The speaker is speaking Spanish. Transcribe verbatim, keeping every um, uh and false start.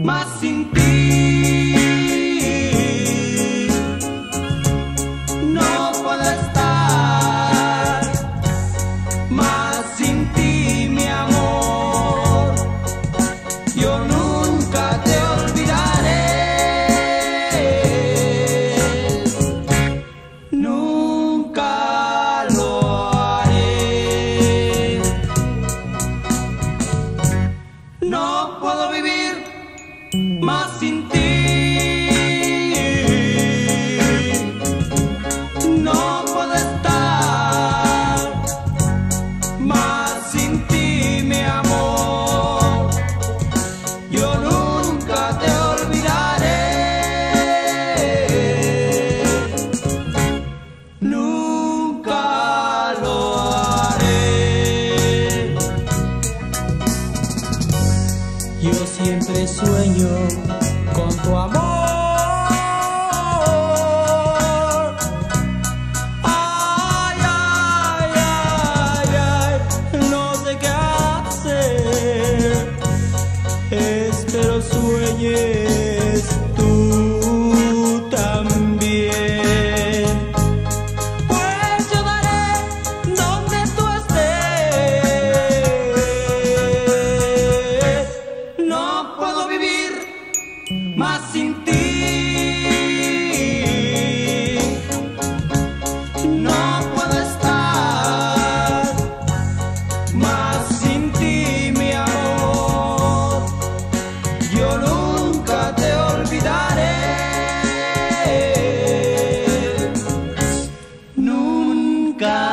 más sin ti. No puedo estar más sin ti, mi amor. Yo nunca te olvidaré. Nunca lo haré. No puedo vivir más sin ti. No puedo estar más sin ti, mi amor. Yo nunca te olvidaré. Nunca lo haré. Yo siempre sueño con tu amor. Ay, ay, ay, ay, no sé qué hacer. Espero sueñes tú también. Pues yo daré donde tú estés. No puedo vivir más sin ti. No puedo estar más sin ti, mi amor. Yo nunca te olvidaré. Nunca.